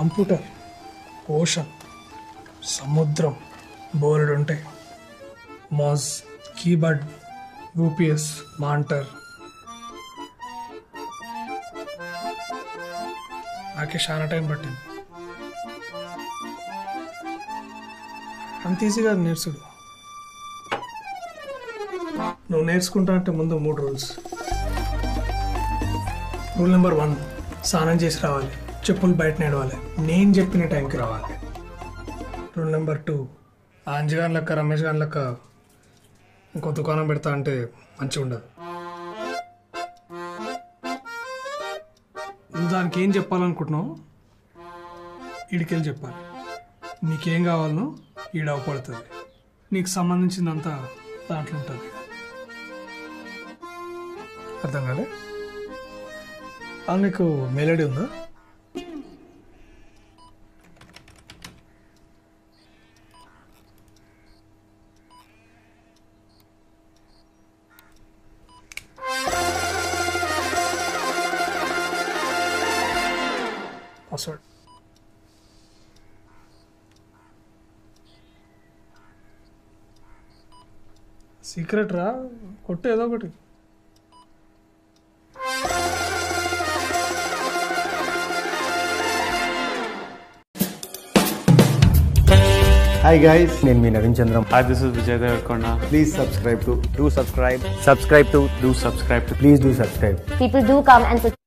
Computer, ocean, సముద్రం, board ఉంటాయి, mouse, keyboard, UPS, monitor. నాకే చాలా టైం పట్టింది. అంత ఈజీగా నేర్చుడు. నువ్వు నేర్చుకుంటా అంటే ముందు 3 రూల్స్. రూల్ నెంబర్ 1, స్నానం చేసి రావాలి, చెప్పులు బయట నడవాలి, నేను చెప్పిన టైంకి రావాలి. రూల్ నెంబర్ 2, అంజగాన్ లెక్క రమేష్ గాన్ లెక్క ఇంకో దుకాణం పెడతా అంటే మంచిగా ఉండదు. నువ్వు దానికి ఏం చెప్పాలనుకుంటున్నావు ఈడికెళ్ళి చెప్పాలి. నీకేం కావాలనో ఈడ అవపడుతుంది, నీకు సంబంధించిందంతా దాంట్లో ఉంటుంది. అర్థం కాలే? నీకు మెలడీ ఉందా? పాస్వర్డ్. సీక్రెట్ రా, కొట్టు ఏదో ఒకటి. Hi guys, నేను మీ Naveen Chandram. Hi, this is Vijay Devarkonda. Please subscribe to Do subscribe. subscribe to Do subscribe to please do subscribe. People do come and